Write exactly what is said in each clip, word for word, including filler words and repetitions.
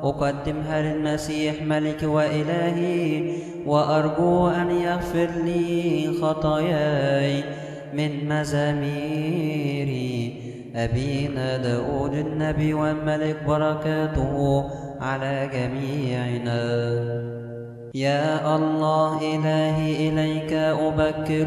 أقدمها للمسيح ملك وإلهي، وأرجو أن يغفر لي خطاياي من مزاميري أبينا داود النبي والملك، بركاته على جميعنا. يا الله إلهي إليك أبكر،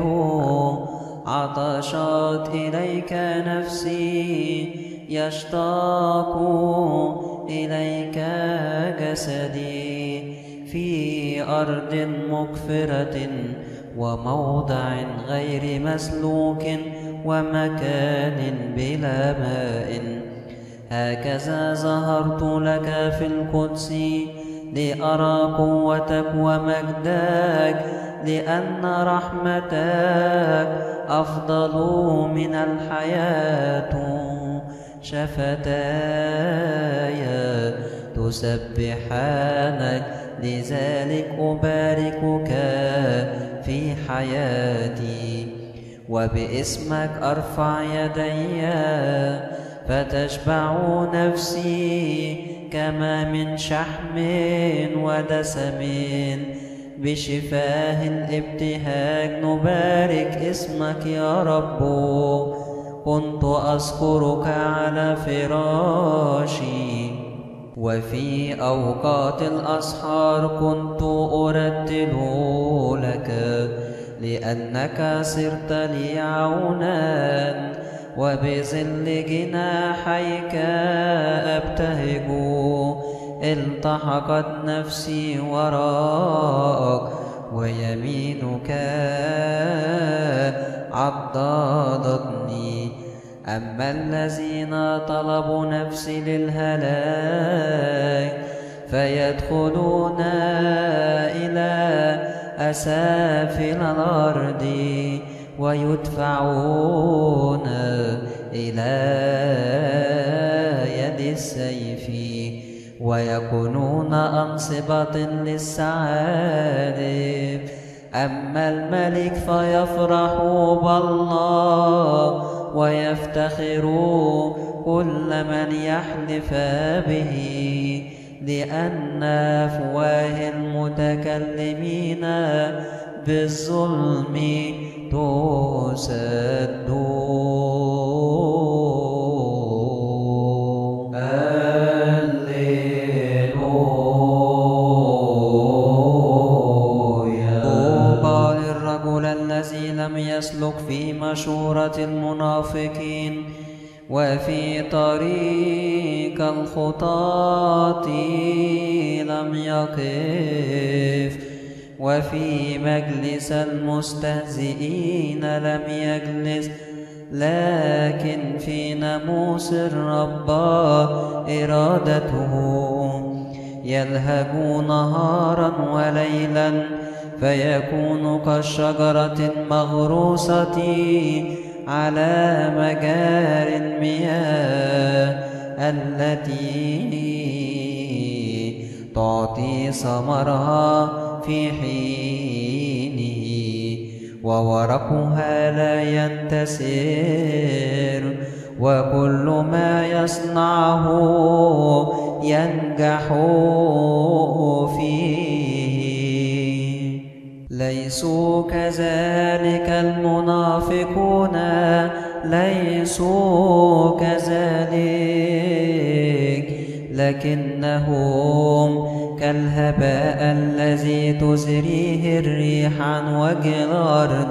عطشت إليك نفسي، يشتاق إليك جسدي في أرض مقفرة وموضع غير مسلوك ومكان بلا ماء. هكذا ظهرت لك في القدس لأرى قوتك ومجدك، لأن رحمتك أفضل من الحياة. شفتاي تسبحانك، لذلك أباركك في حياتي، وباسمك أرفع يدي فتشبع نفسي كما من شحم ودسم. بشفاه الابتهاج نبارك اسمك يا رب. كنت أذكرك على فراشي، وفي أوقات الأسحار كنت أرتل لك، لأنك صرت لي عونا، وبظل جناحيك أبتهج. التحقت نفسي وراءك، ويمينك عضدتني. أما الذين طلبوا نفسي للهلاك فيدخلون إلى أسافل الأرض، ويدفعون إلى يد السيف، ويكونون أنصبة للثعالب. أما الملك فيفرح بالله، ويفتخر كل من يحلف به، لأن أفواه المتكلمين بالظلم تسد. الذي لم يسلك في مشورة المنافقين، وفي طريق الخطاة لم يقف، وفي مجلس المستهزئين لم يجلس، لكن في ناموس الرب إرادته. يلهج نهارا وليلا، فيكون كالشجرة المغروسة على مجاري المياه، التي تعطي ثمرها في حينه، وورقها لا ينتسر، وكل ما يصنعه ينجح فيه. ليسوا كذلك المنافقون، ليسوا كذلك، لكنهم كالهباء الذي تزريه الريح عن وجه الأرض.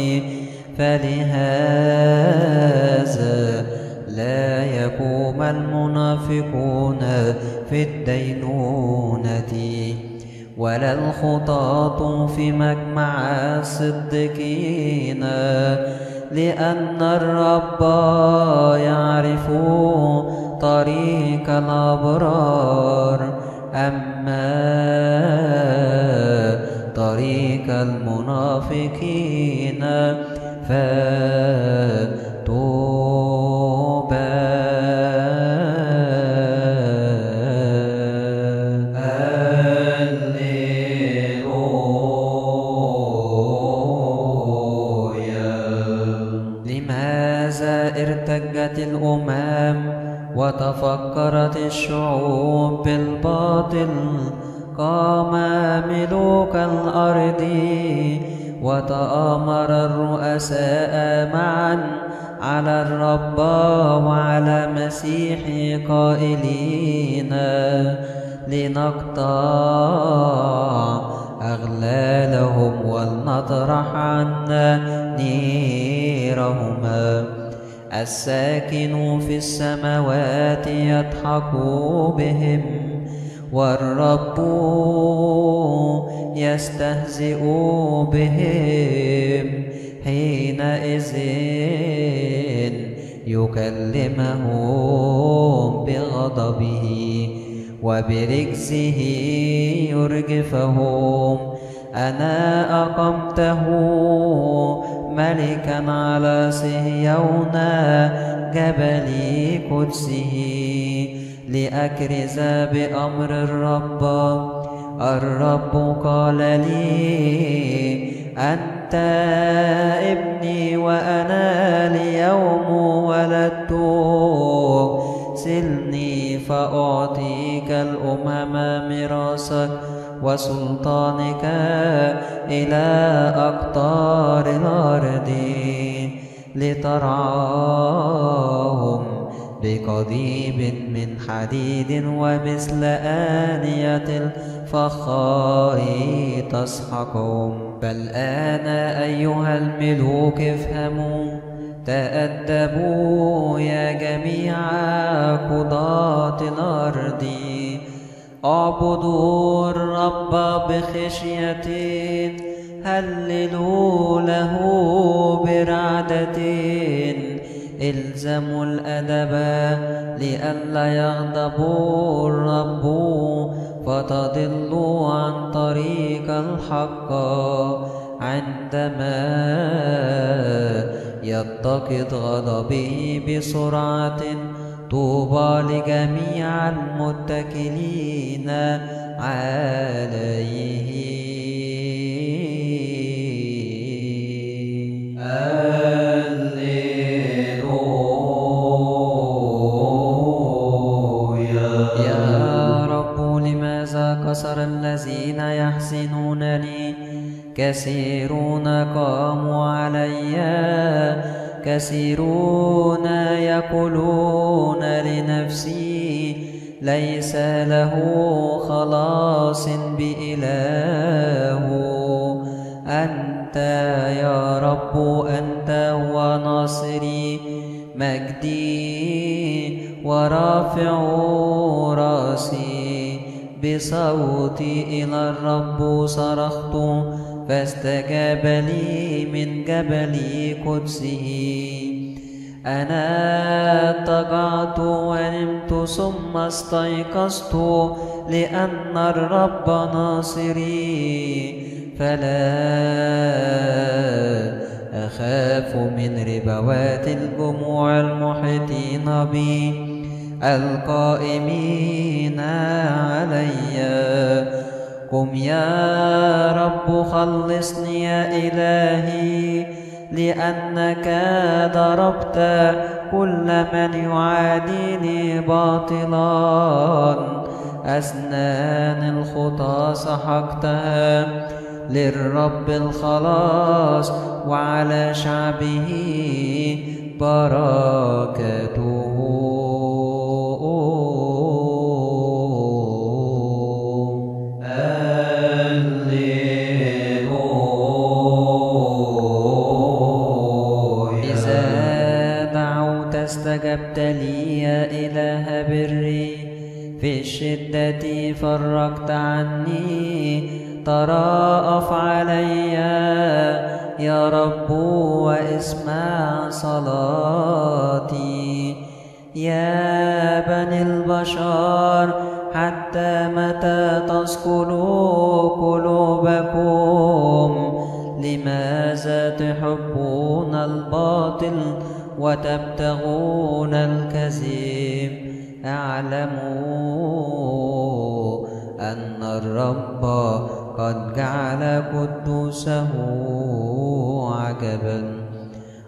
فلهذا لا يقوم المنافقون في الدينونة، ولا الخطاة في مجمع الصديقين، لأن الرب يعرف طريق الأبرار، أما طريق المنافقين فتوبى. ارتجت الأمم وتفكرت الشعوب بالباطل، قام ملوك الأرض وتآمر الرؤساء معا على الرب وعلى مسيح قائلين: لنقطع أغلالهم ولنطرح عنا نيرهما. الساكن في السماوات يضحك بهم، والرب يستهزئ بهم. حينئذ يكلمهم بغضبه وبرجزه يرجفهم. أنا أقمته ملكا على صهيون جبل قدسه، لأكرز بأمر الرب. الرب قال لي: أنت ابني وأنا اليوم ولدتك. سلني فأعطيك الأمم ميراثك، وسلطانك إلى أقطار الأرض، لترعاهم بقضيب من حديد، ومثل آنية الفخار تسحقهم. فالآن أيها الملوك افهموا، تأدبوا يا جميع قضاة الأرض. اعبدوا الرب بخشية، هللوا له برعدة. الزموا الأدب لئلا يغضب الرب فتضلوا عن طريق الحق، عندما يتقد غضبه بسرعة. طوبى لجميع المتكلين عليه. هللويا. يا رب لماذا كسر الذين يحسنونني؟ كثيرون قاموا علي، كثيرون يقولون لنفسي: ليس له خلاص بإله. أنت يا رب، أنت هو ناصري، مجدي ورافع راسي. بصوتي إلى الرب صرخت، فاستجاب لي من جبل قدسه. أنا اضطجعت ونمت ثم استيقظت، لأن الرب ناصري، فلا أخاف من ربوات الجموع المحيطين بي القائمين علي. قم يا رب خلصني يا إلهي، لأنك ضربت كل من يعاديني باطلا. أسنان الخطى سحقتها، للرب الخلاص وعلى شعبه بركته. استجبت لي يا إله بري، في الشدة فرجت عني. تراءف علي يا رب واسمع صلاتي. يا بني البشر، حتى متى تسكنوا قلوبكم؟ لماذا تحبون الباطل وتبتغون الكذب؟ اعلموا أن الرب قد جعل قدوسه عجبا.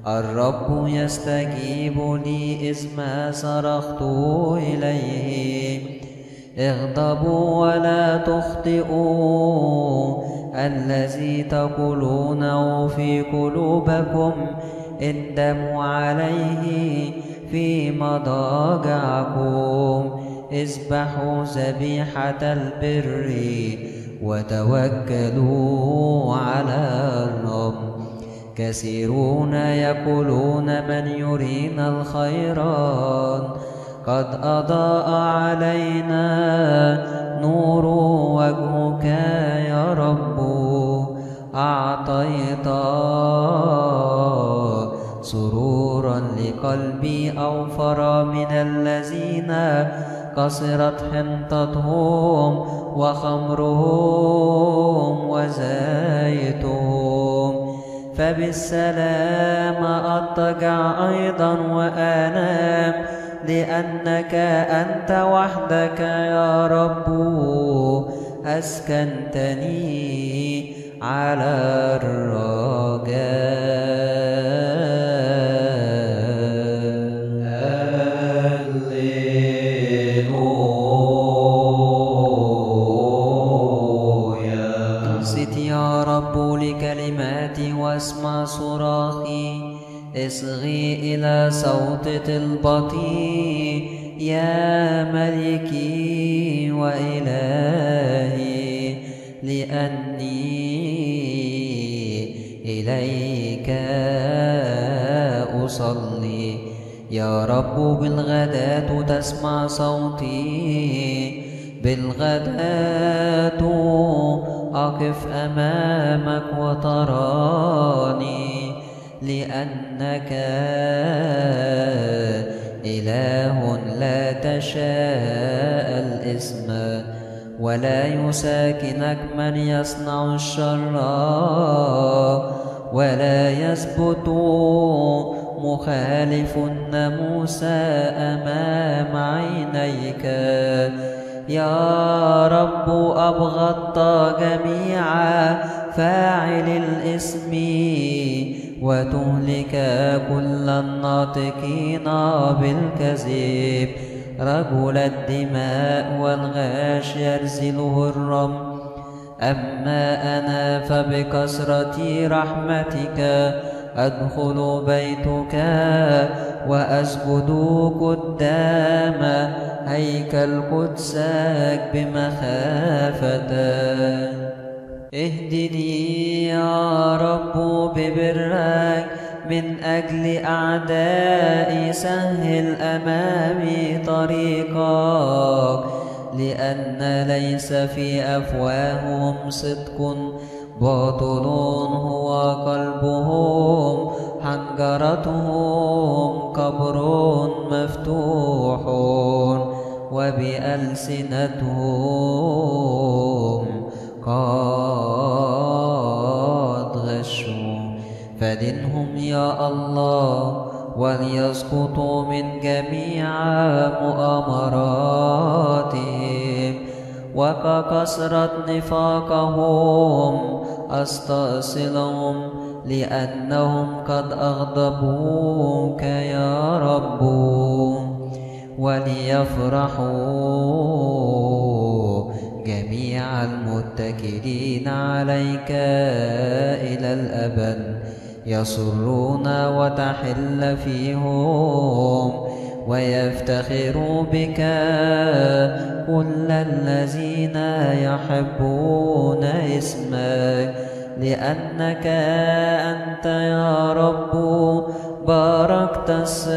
الرب يستجيب لي إذ ما صرخت إليه. اغضبوا ولا تخطئوا، الذي تقولونه في قلوبكم اندموا عليه في مضاجعكم. اذبحوا ذبيحة البر وتوكلوا على الرب. كثيرون يقولون من يرينا الخيرات، قد أضاء علينا نور وجهك يا رب. أعطيت سرورا لقلبي أوفر من الذين قصرت حنطتهم وخمرهم وزيتهم. فبالسلام أضطجع أيضا وأنام، لأنك أنت وحدك يا رب أسكنتني على الرجاء. هللويا. أنصت يا رب لكلماتي واسمع صراخي، اصغي إلى صوت طلبتي يا ملكي وإلهي، لأني إليك أصلي. يا رب بالغداة تسمع صوتي، بالغداة أقف أمامك وتراني، لأنك إله لا تشاء الإثم، ولا يساكنك من يصنع الشر، ولا يثبت مخالف الناموس أمام عينيك. يا رب أبغضت جميع فاعل الإثم، وتهلك كل الناطقين بالكذب. رجل الدماء والغاش يرزله الرب، أما أنا فبكثرة رحمتك أدخل بيتك وأسجد قدام هيكل قدسك بمخافة. اهدني يا رب ببرك من أجل أعدائي، سهل أمامي طريقك، لأن ليس في أفواههم صدق، باطل هو قلبهم، حنجرتهم قبر مفتوح، وبألسنتهم قد غشوا. فدنهم يا الله وليسقطوا من جميع مؤامراتهم، وككثرة نفاقهم أستأصلهم، لأنهم قد أغضبوك يا رب. وليفرحوا جميع المتكلين عليك إلى الأبد، يسرون وتحل فيهم، ويفتخروا بك كل الذين يحبون اسمك، لأنك أنت يا رب باركت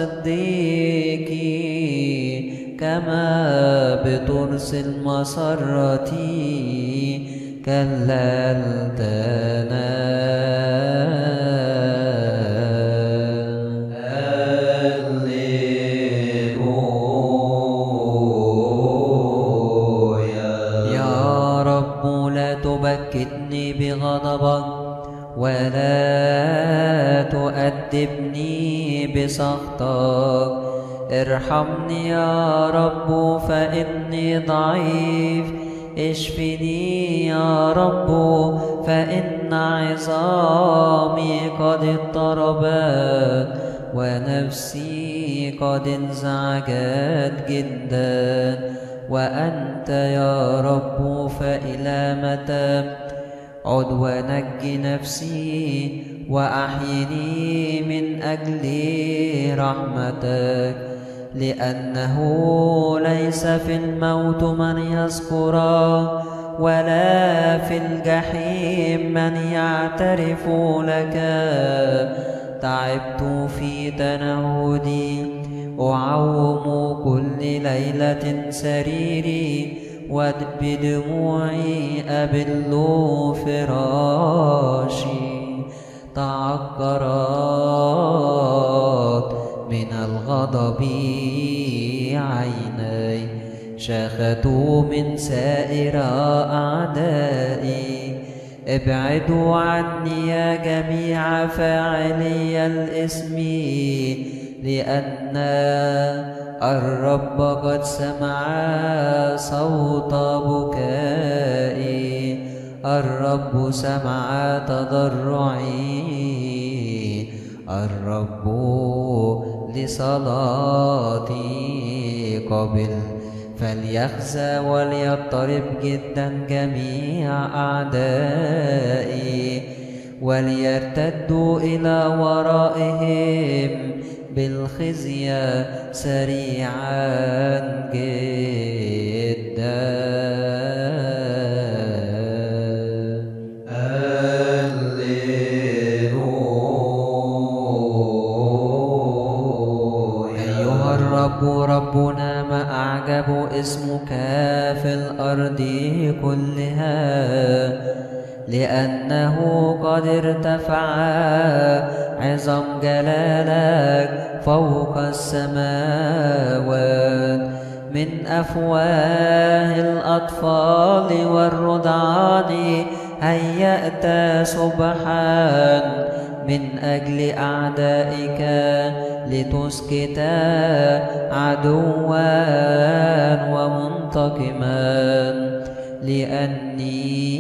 الصديقين، كما بترس المسرة كللتنا. يا رب لا تبكتني بغضبك، ولا تؤدبني بسخطك. ارحمني يا رب فإني ضعيف، اشفني يا رب فإن عظامي قد اضطربت، ونفسي قد انزعجت جدا. وأنت يا رب فإلى متى؟ عد ونج نفسي وأحيني من أجل رحمتك، لأنه ليس في الموت من يذكرك، ولا في الجحيم من يعترف لك. تعبت في تنهدي، أعوم كل ليلة سريري، وبدموعي أبل فراشي. تعكرت من الغضب عيني، شاخت من سائر أعدائي. ابعدوا عني يا جميع فاعلي الإثم، لأن الرب قد سمع صوت بكائي. الرب سمع تضرعي، الرب لصلاتي قبل. فليخزى وليضطرب جدا جميع أعدائي، وليرتدوا إلى ورائهم بالخزي سريعا جدا. أيها الرب ربنا، ما أعجب اسمك في الأرض كلها، لأنه قد ارتفع عظم جلالك فوق السماوات. من أفواه الأطفال والرضعان هيأت سبحا من أجل أعدائك، لتسكت عدوا ومنتقما. لأني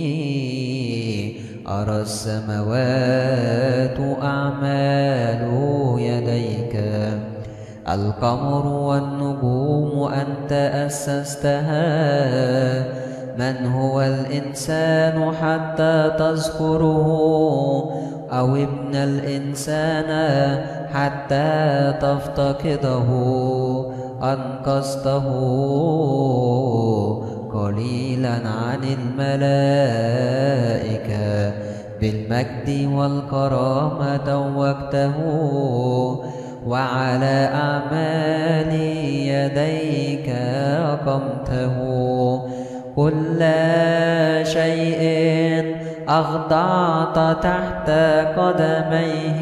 أرى السماوات أعمال يديك، القمر والنجوم أنت أسستها. من هو الإنسان حتى تذكره، أو ابن الإنسان حتى تفتقده؟ أنقذته قليلا عن الملائكة، بالمجد والكرامة توجته، وعلى أعمال يديك أقمته. كل شيء أخضعت تحت قدميه،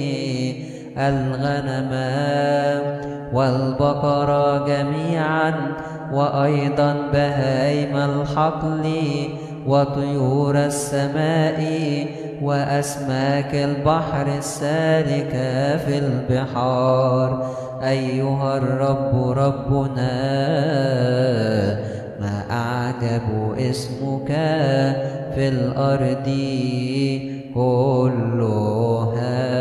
الغنم والبقر جميعا، وأيضا بهائم الحقل وطيور السماء، وأسماك البحر السالكة في البحار. أيها الرب ربنا، ما أعجب اسمك في الأرض كلها.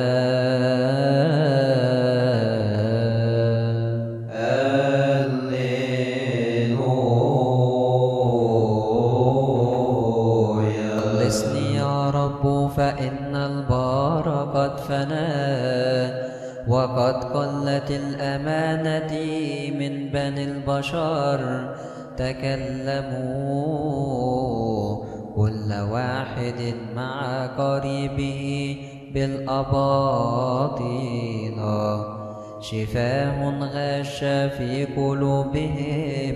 خلصني يا رب، فإن البار قد فنى، وقد قلت الأمانة من بني البشر. تكلموا كل واحد مع قريبه بالأباطيل، شفاه غش في قلوبهم،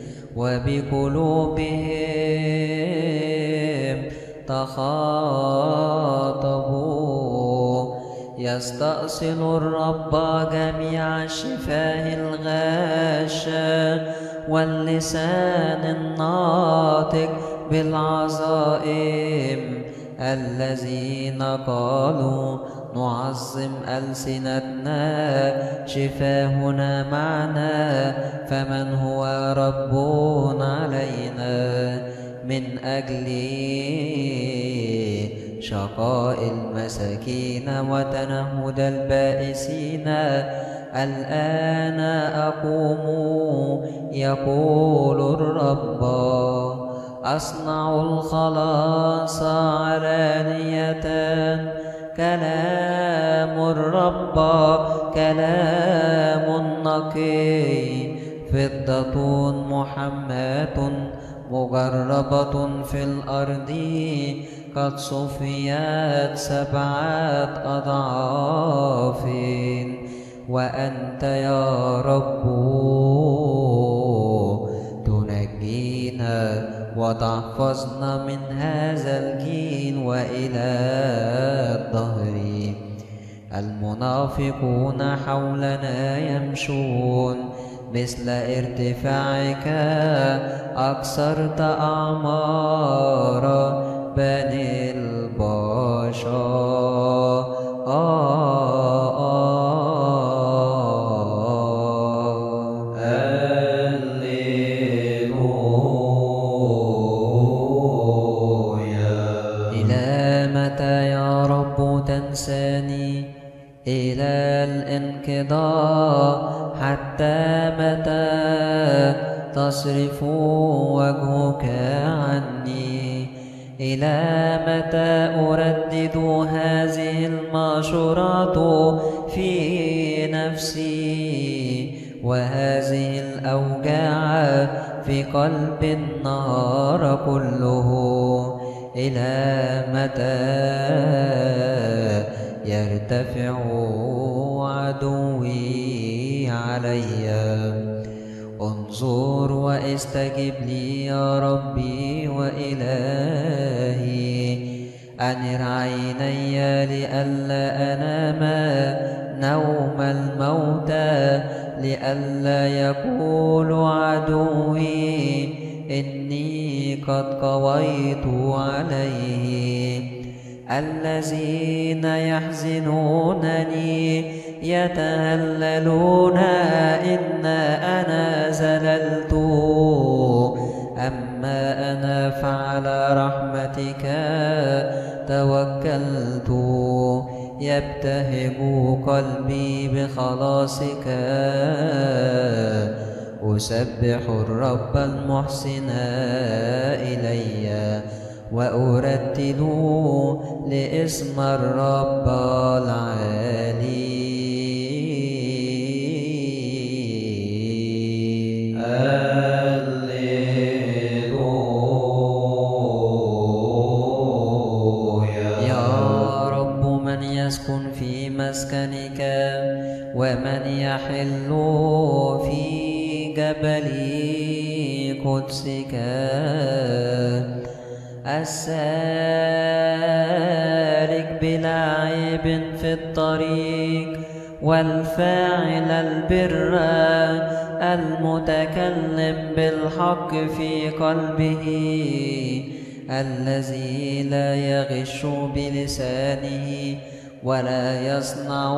وبقلوبهم تخاطبوا. يستأصل الرب جميع الشفاه الغاشة، واللسان الناطق بالعظائم. الذين قالوا نعظم ألسنتنا، شفاهنا معنا، فمن هو رب علينا؟ من أجل شقاء المساكين وتنهد البائسين، الآن أقوم يقول الرب، أصنع الخلاص علانية. كلام الرب كلام نقي، فضة محماة مجربة في الأرض، قد صفيت سبعة أضعاف. وأنت يا رب تنجينا وتحفظنا من هذا الجيل وإلى الدهر. المنافقون حولنا يمشون، مثل ارتفاعك أكثرت أعمار بني البشر. آه آه هللويا. إلى متى يا رب تنساني؟ إلى الانقضاء حتى متى تصرف وجهك عني؟ إلى متى أردد هذه المشورات في نفسي، وهذه الأوجاع في قلب النهار كله؟ إلى متى يرتفع عدوي علي؟ انظر واستجب لي يا ربي وإلهي. أنر عيني لئلا أنام نوم الموتى، لئلا يقول عدوي إني قد قويت عليه. الذين يحزنونني يتهللون إن أنا زللت، أما أنا فعلى رحمتك توكلت. يبتهج قلبي بخلاصك، أسبح الرب المحسن إلي، وأرتل لاسم الرب العالي. هللويا. يا رب من يسكن في مسكنك، ومن يحل في جبل قدسك؟ السالك بلا عيب في الطريق، والفاعل البر، المتكلم بالحق في قلبه، الذي لا يغش بلسانه، ولا يصنع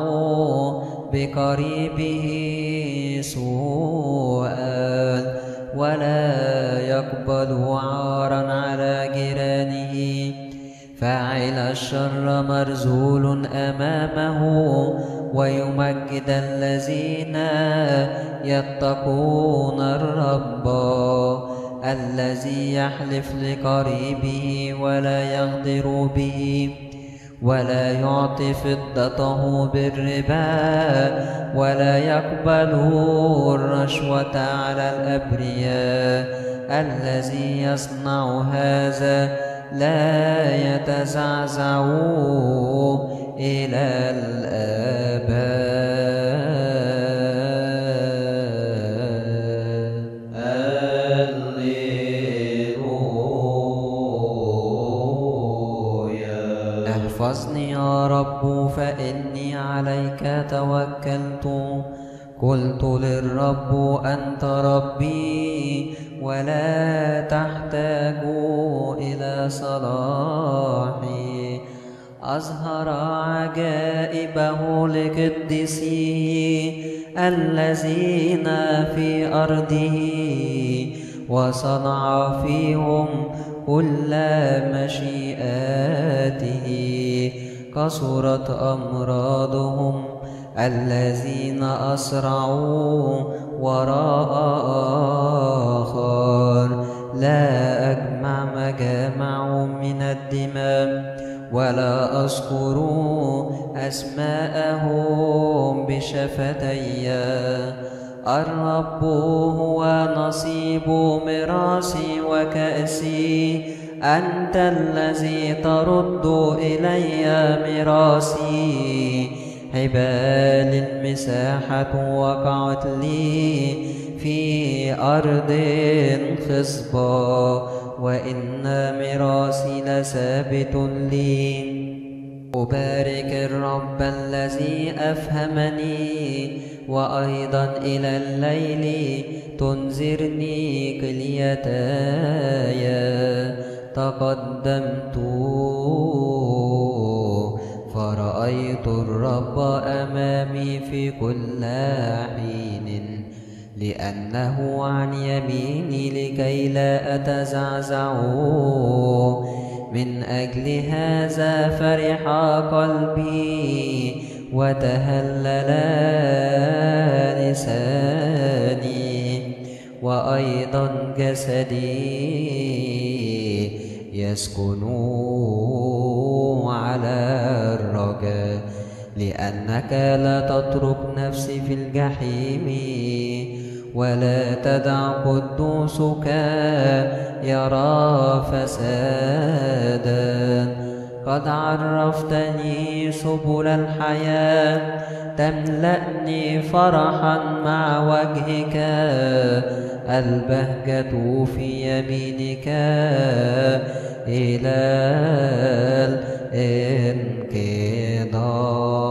بقريبه سوءا، ولا يقبل عارا على جيرانه. فاعل الشر مرذول أمامه، ويمجد الذين يتقون الرب. الذي يحلف لقريبه ولا يغدر به، ولا يعطي فضته بالربا، ولا يقبل الرشوة على الأبرياء. الذي يصنع هذا لا يتزعزع إلى الآباد. احفظني يا رب فإني عليك توكلت. قلت للرب أنت ربي، ولا تحتاج إلى صلاحي. أظهر عجائبه لقدسيه الذين في أرضه، وصنع فيهم كل مشيئاته. كثرت أمراضهم الذين أسرعوا وراء آخر. لا أجمع مجامعهم من الدماء ولا أذكر أسماءهم بشفتي. الرب هو نصيب ميراثي وكأسي، أنت الذي ترد إلي ميراثي. حبال مساحة وقعت لي في أرض خصبة، وإن ميراثي لثابت لي. أبارك الرب الذي أفهمني، وأيضا إلى الليل تنذرني كليتاي. تقدمت فرأيت الرب أمامي في كل حين، لأنه عن يميني لكي لا أتزعزع. من أجل هذا فرح قلبي وتهلل لساني، وأيضا جسدي يسكن على الرجاء. لأنك لا تترك نفسي في الجحيم، ولا تدع قدوسك يرى فسادا. قد عرفتني سبل الحياة، تملأني فرحا مع وجهك. البهجة في يمينك إلى الانقضاء.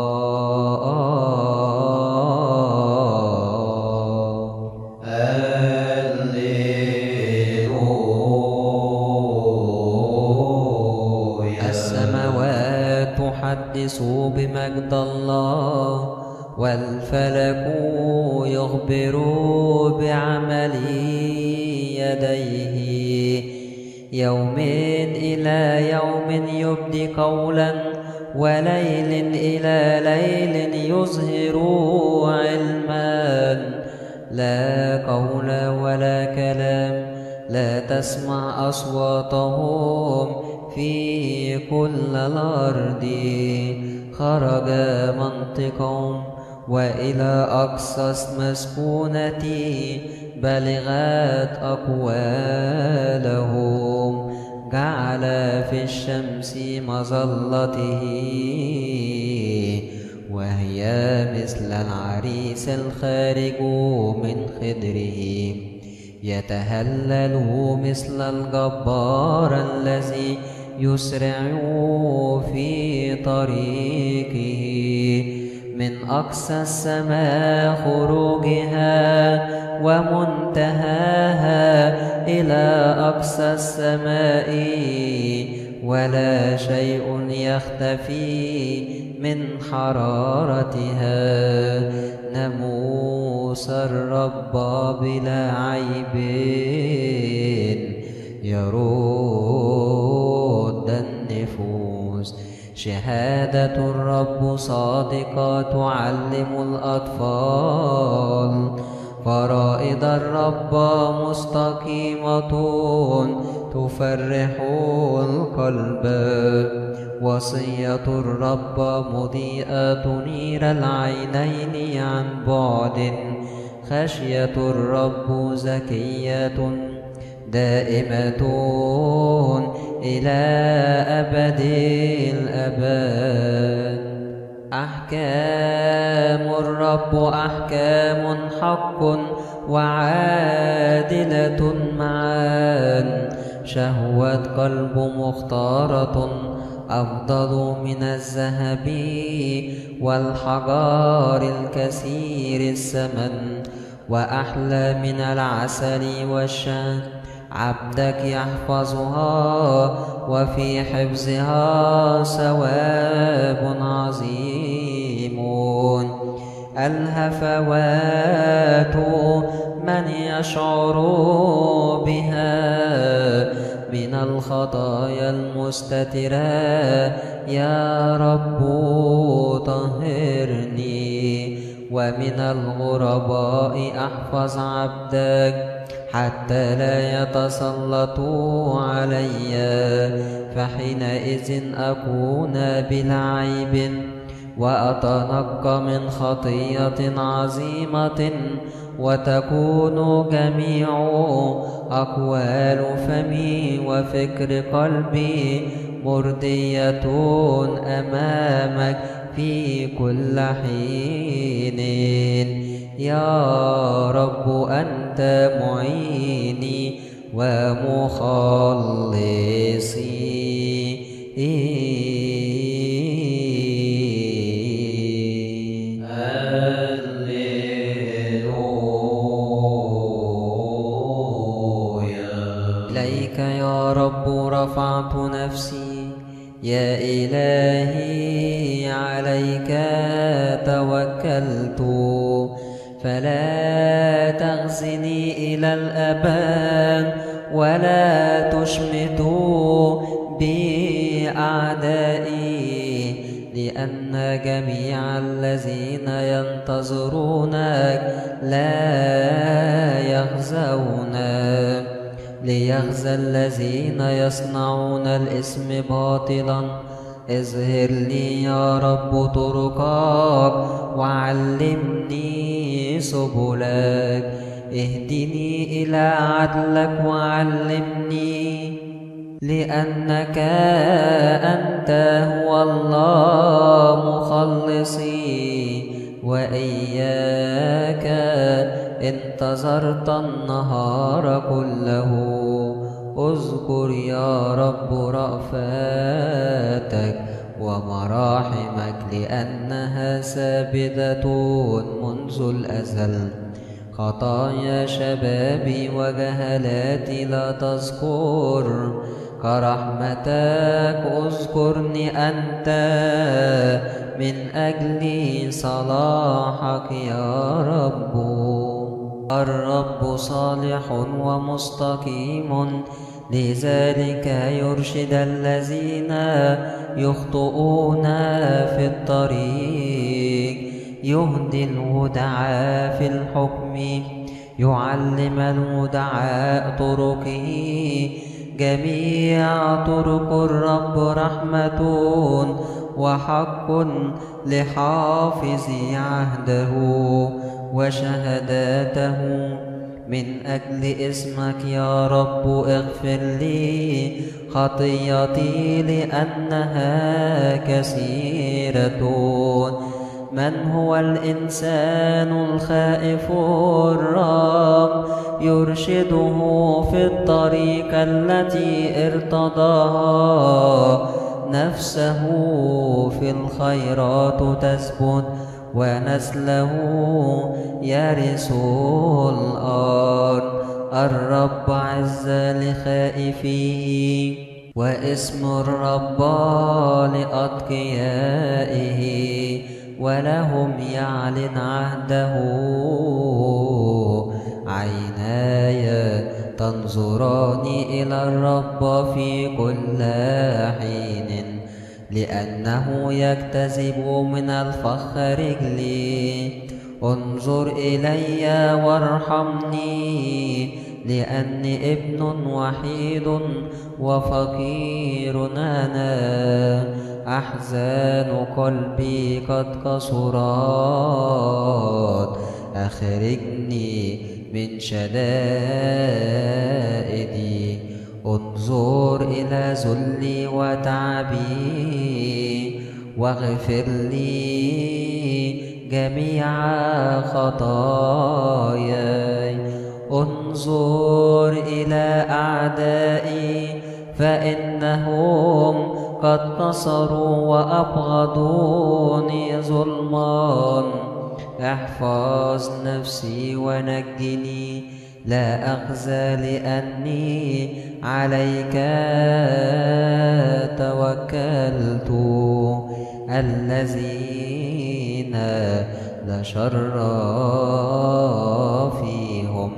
السماوات تحدث بمجد الله، والفلك يخبر بعمل يديه. يوم إلى يوم يبدي قولا، وليل إلى ليل يظهر علما. لا قول ولا كلام، لا تسمع أصواتهم في كل الأرض. خرج منطقهم وإلى أقصى مسكونتي بلغت أقوالهم. جعل في الشمس مظلته، وهي مثل العريس الخارج من خدره. يتهلل مثل الجبار الذي يسرع في طريقه. من أقصى السماء خروجها، ومنتهاها إلى أقصى السماء. ولا شيء يختفي من حرارتها. ناموس الرب بلا عيب يرد النفوس. شهادة الرب صادقة تعلم الأطفال. فرائض الرب مستقيمة تفرح القلب. وصية الرب مضيئة تنير العينين عن بعد. خشية الرب زكية دائمة إلى أبد الأبد. أحكام الرب أحكام حق وعادلة معا. شهوة قلب مختارة أفضل من الذهب والحجار الكثير الثمن، وأحلى من العسل والشهد. عبدك يحفظها، وفي حفظها ثواب عظيم. الهفوات من يشعر بها من الخطايا المستترة. يا رب طهرني. ومن الغرباء احفظ عبدك حتى لا يتسلطوا علي، فحينئذ أكون بلا عيب وأتنقى من خطية عظيمة، وتكون جميع أقوال فمي وفكر قلبي مرضية أمامك في كل حين. يا رب أنت معيني ومخلصي. إليك يا رب رفعت نفسي، يا إلهي عليك توكلت، فلا تخزني إلى الأبد ولا تشمت بي أعدائي، لأن جميع الذين ينتظرونك لا يخزون. ليخزى الذين يصنعون الإثم باطلا، اظهر لي يا رب طرقك وعلمني سبلك، اهدني إلى عدلك وعلمني، لأنك أنت هو الله مخلصي، وإياك انتظرت النهار كله. اذكر يا رب رأفاتك ومراحمك، لأنها ثابتة منذ الأزل. خطايا شبابي وجهلاتي لا تذكر، كرحمتك اذكرني أنت من أجل صلاحك يا رب. الرب صالح ومستقيم، لذلك يرشد الذين يخطئون في الطريق. يهدي الودعاء في الحكم، يعلم الودعاء طرقه. جميع طرق الرب رحمة وحق لحافظ عهده وشهاداته. من أجل اسمك يا رب اغفر لي خطيتي، لأنها كثيرة. من هو الإنسان الخائف الرب، يرشده في الطريق التي ارتضاها. نفسه في الخيرات تثبت، ونسله يرث الأرض. الرب عز لخائفيه، واسم الرب لأتقيائه، ولهم يعلن عهده. عيناي تنظران إلى الرب في كل حين، لأنه يجتذب من الفخ رجلي. انظر إلي وارحمني، لأني ابن وحيد وفقير أنا. أحزان قلبي قد كثرت، أخرجني من شدائدي. انظر إلى ذلي وتعبي، واغفر لي جميع خطاياي. انظر إلى أعدائي، فإنهم قد نصروا وأبغضوني ظلما. احفظ نفسي ونجني، لا أخزى لأني عليك توكلت. الذين لا شر فيهم،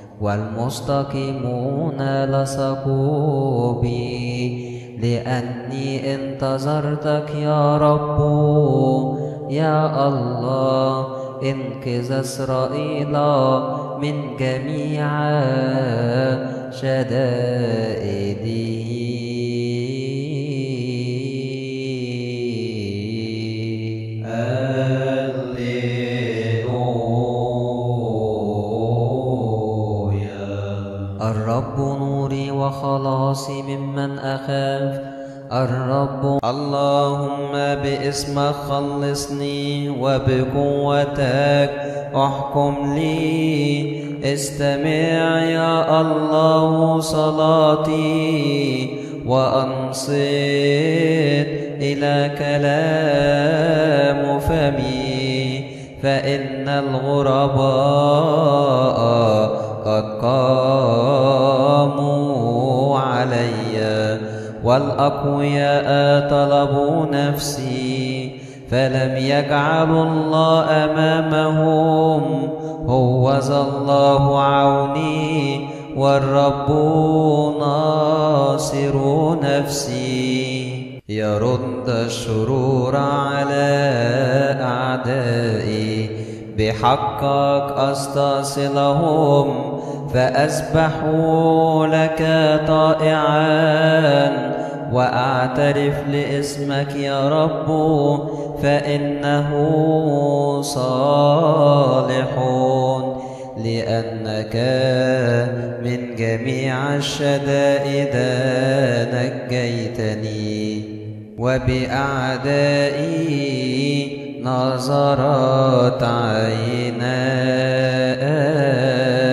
والمستقيمون لصقوا بي، لأني انتظرتك يا رب. يا الله انقذ إسرائيل من جميع شدائده. الرب نوري وخلاصي ممن أخاف. الرب اللهم باسمك خلصني وبقوتك احكم لي. استمع يا الله صلاتي وأنصت إلى كلام فمي، فإن الغرباء قد قاموا علي والأقوياء طلبوا نفسي، فلم يجعلوا الله أمامهم. هوذا الله عوني والرب ناصر نفسي. يرد الشرور على أعدائي، بحقك أستصلهم، فأسبحوا لك طائعا وأعترف لاسمك يا رب، فإنه صالح، لأنك من جميع الشدائد نجيتني، وبأعدائي نظرت عيناي.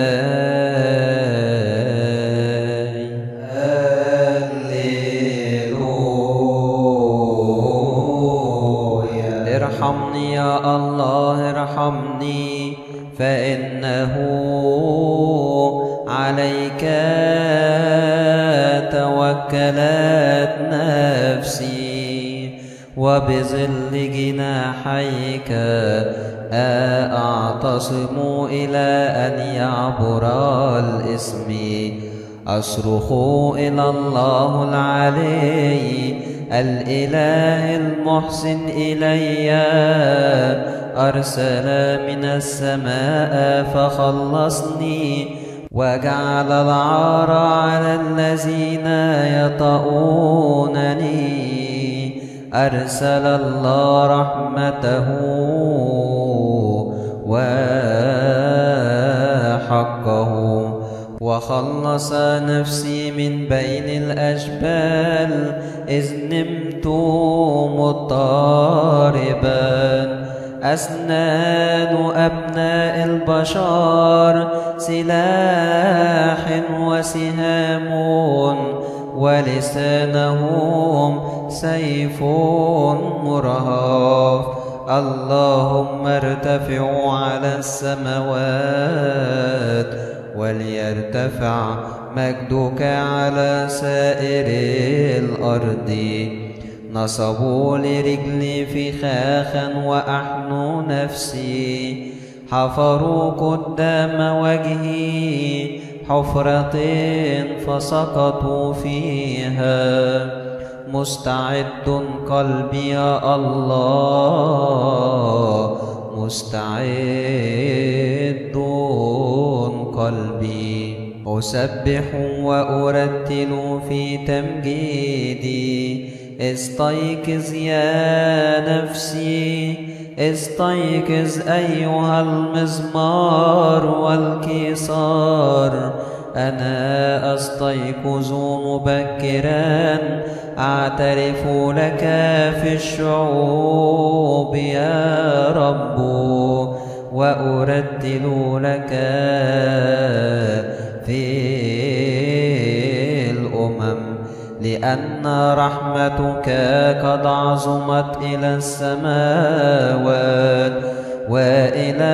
ارحمني يا الله ارحمني، فإنه عليك توكلت نفسي، وبظل جناحيك أعتصم إلى أن يعبر الإثم. أصرخ إلى الله العلي الإله المحسن إلي، أرسل من السماء فخلصني، وجعل العار على الذين يطؤونني. أرسل الله رحمته وحقه، وخلص نفسي من بين الأجبال، إذ نمت مضطربا. أسنان أبناء البشر سلاح وسهام، ولسانهم سيف مرهف. اللهم ارتفعوا على السماوات، وليرتفع مجدك على سائر الأرض. نصبوا لرجلي فخاخا وأحنوا نفسي، حفروا قدام وجهي حفرة فسقطوا فيها. مستعد قلبي يا الله، مستعد قلبي. أسبح وأرتل في تمجيدي. استيقظ يا نفسي، استيقظ أيها المزمار والكسار. أنا أستيقظ مبكرا، أعترف لك في الشعوب يا رب، وأرتل لك في الأمم، لأن رحمتك قد عظمت إلى السماوات، وإلى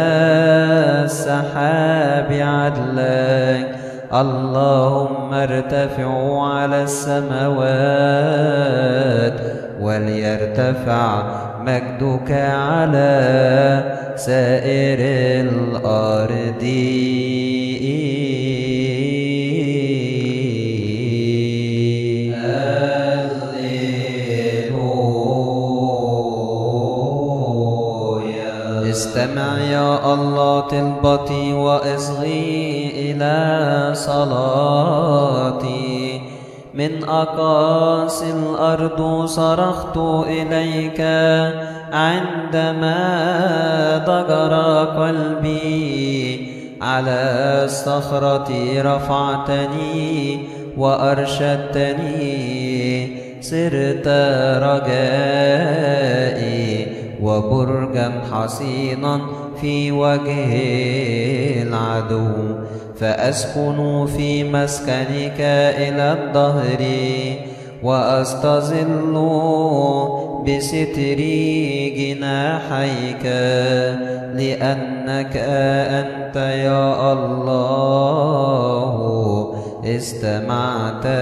السحاب عدلك. اللهم ارتفعوا على السماوات، وليرتفع مجدك على سائر الأرض. واستمع يا الله طلبتي واصغي إلى صلاتي. من أقاصي الأرض صرخت إليك عندما ضجر قلبي، على الصخرة رفعتني وأرشدتني. صرت رجائي وبرجا حصينا في وجه العدو، فأسكن في مسكنك إلى الدهر وأستظل بستر جناحيك، لأنك أنت يا الله استمعت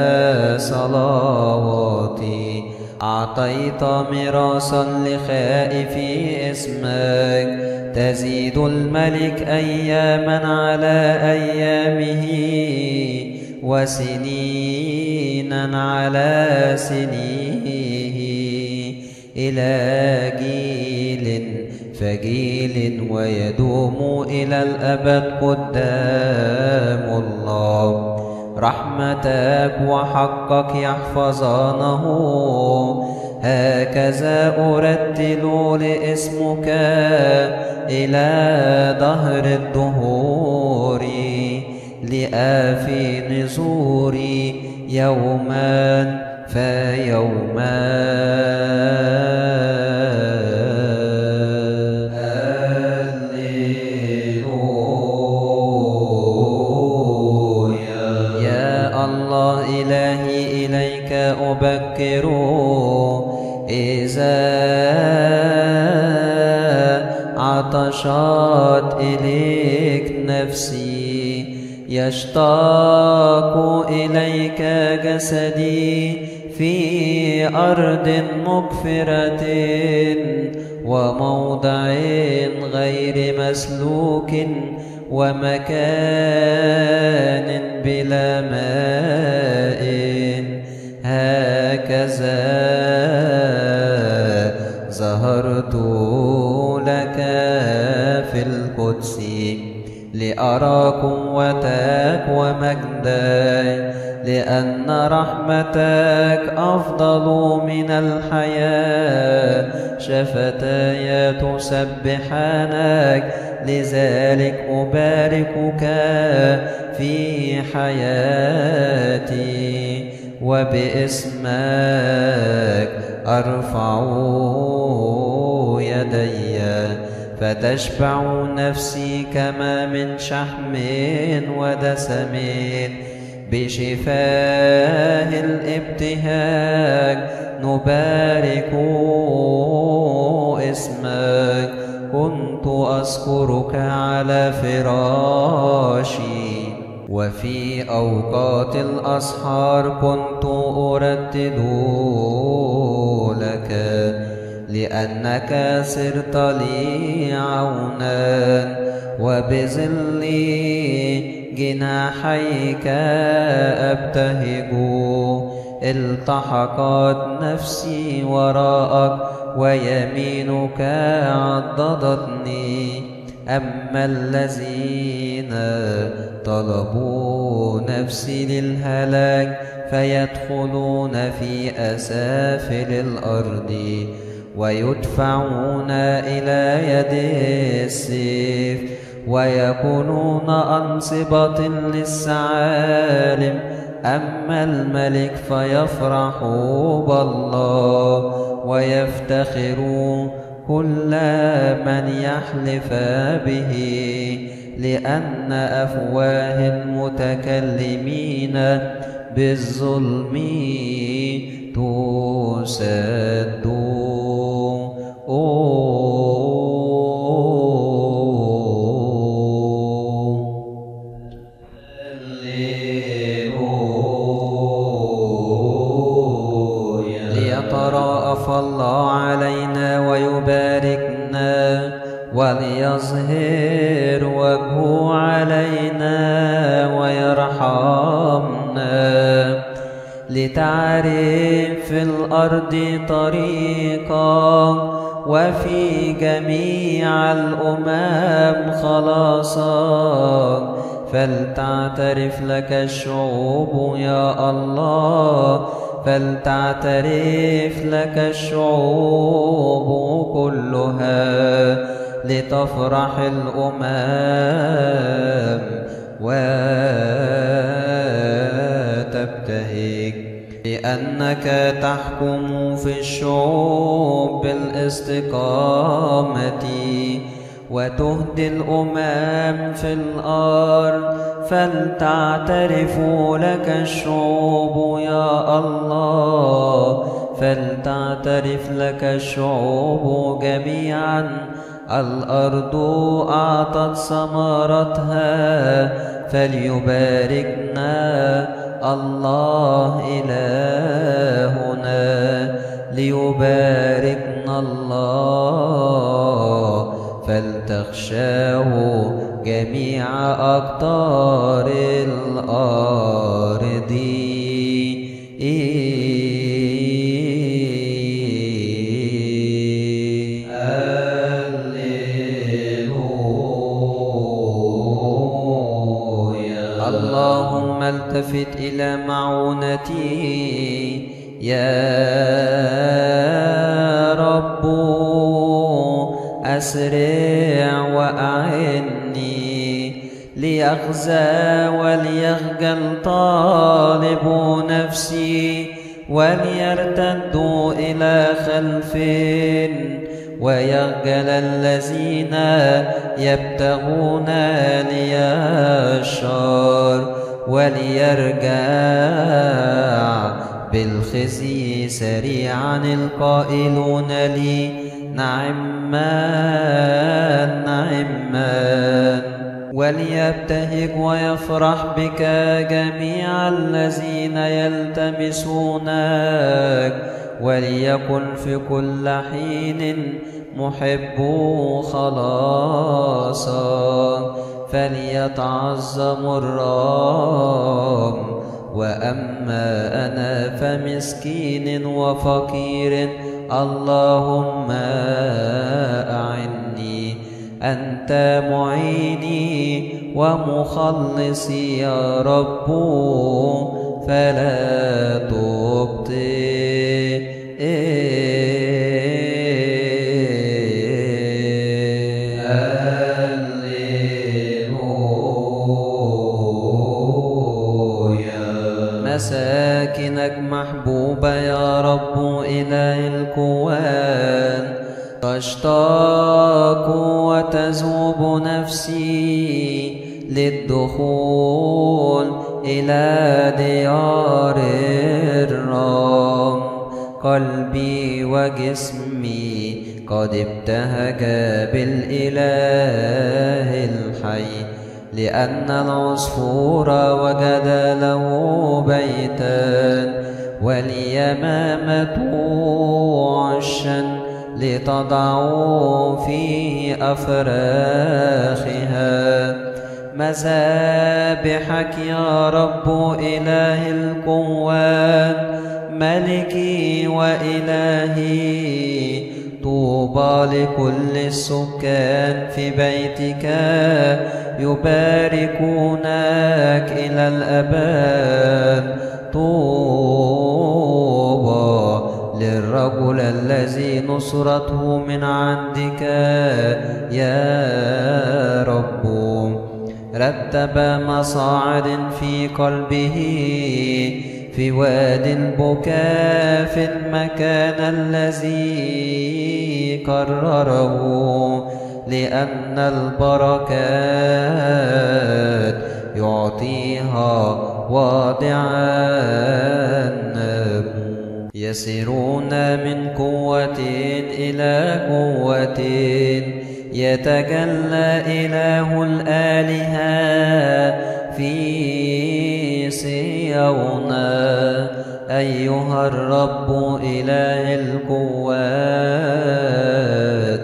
صلواتي. أعطيت ميراثا لخائفي اسمك، تزيد الملك أياما على أيامه وسنينا على سنيه، إلى جيل فجيل ويدوم إلى الأبد قدام الله. رحمتك وحقك يحفظانه، هكذا أرتل لاسمك إلى دهر الدهور. لآفي نزوري يوما فيوما. أبكر إذا عطشت إليك نفسي، يشتاق إليك جسدي في أرض مغفرة وموضع غير مسلوك ومكان بلا ماء. هكذا ظهرت لك في القدس، لأرى قوتك ومجدك، لأن رحمتك أفضل من الحياة. شفتاي تسبحانك، لذلك أباركك في حياتي. وباسمك أرفع يدي، فتشبع نفسي كما من شحم ودسم. بشفاه الابتهاج نبارك اسمك. كنت أذكرك على فراشي، وفي أوقات الأسحار كنت أردد لك، لأنك صرت لي عونا، وبظل جناحيك أبتهج. التحقت نفسي وراءك، ويمينك عضدتني. أما الذين طلبوا نفسي للهلاك فيدخلون في أسافل الأرض، ويدفعون إلى يد السيف، ويكونون أنصبة للثعالب. أما الملك فيفرح بالله، ويفتخر كل من يحلف به، لأن أفواه المتكلمين بالظلم تسد. ليتراءف الله علينا ويباركنا، وليظهر وجهه علينا ويرحمنا. لتعرف في الأرض طريقا، وفي جميع الأمم خلاصا، فلتعترف لك الشعوب يا الله، فلتعترف لك الشعوب كلها، لتفرح الأمم وتبتهج، لأنك تحكم في الشعوب بالاستقامة، وتهدي الأمم في الأرض، فلتعترف لك الشعوب يا الله، فلتعترف لك الشعوب جميعا. الأرض أعطت ثمرتها، فليباركنا الله إلهنا، ليباركنا الله، فلتخشاه جميع أقطار الأرض. اللهم التفت إلى معونتي يا رب، أسرع وأعني، ليخزى وليخجل طالب نفسي، وليرتدوا إلى خلف، ويخجل الذين يبتغون لي الشر، وليرجع بالخزي سريعا القائلون لي نعمان نعمان. وليبتهج ويفرح بك جميع الذين يلتمسونك، وليكن في كل حين محب خلاصا، فليتعظم الرب. وأما أنا فمسكين وفقير، اللهم أعني، أنت معيني ومخلصي يا رب، فلا تبطئ مساكنك محبوبة يا رب إله الكوان، تشتاق وتذوب نفسي للدخول إلى ديار الرب. قلبي وجسمي قد ابتهج بالإله الحي، لأن العصفور وجد له بيتا، واليمامة عشا لتضع فيه أفراخها. مذابحك يا رب إله الكوان، ملكي وإلهي، طوبى لكل السكان في بيتك، يباركونك إلى الأبد. طوبى للرجل الذي نصرته من عندك يا رب، رتب مصاعد في قلبه، في وادي البكاء في المكان الذي قرره، لأن البركات يعطيها واضعا. يسيرون من قوة إلى قوة، يتجلى إله الآلهة في صيون. أيها الرب إله القوات،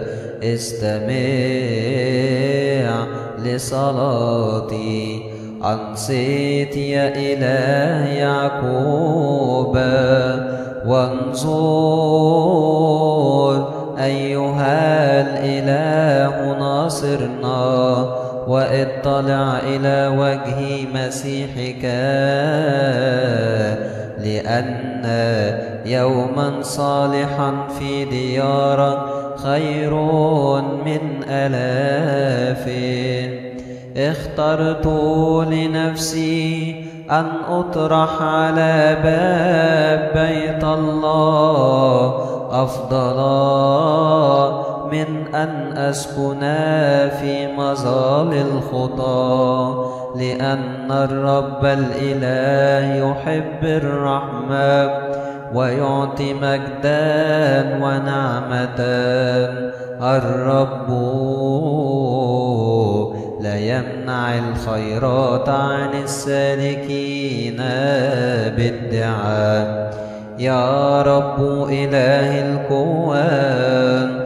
استمع لصلاتي، أنصت يا إله يعقوب، وانظر أيها أبصرنا واطلع إلى وجه مسيحك، لأن يوما صالحا في ديارك خير من آلاف. اخترت لنفسي أن أطرح على باب بيت الله أفضل من أن أسكن في مظال الخطى، لأن الرب الإله يحب الرحمة ويعطي مجدا ونعمة. الرب لا يمنع الخيرات عن السالكين بادعاء. يا رب إله القوات،